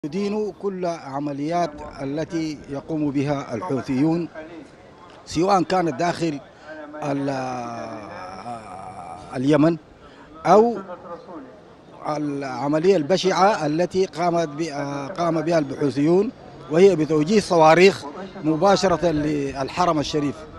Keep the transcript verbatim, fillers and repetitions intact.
يدين كل عمليات التي يقوم بها الحوثيون، سواء كانت داخل اليمن أو العملية البشعة التي قامت قام بها الحوثيون، وهي بتوجيه صواريخ مباشرة للحرم الشريف.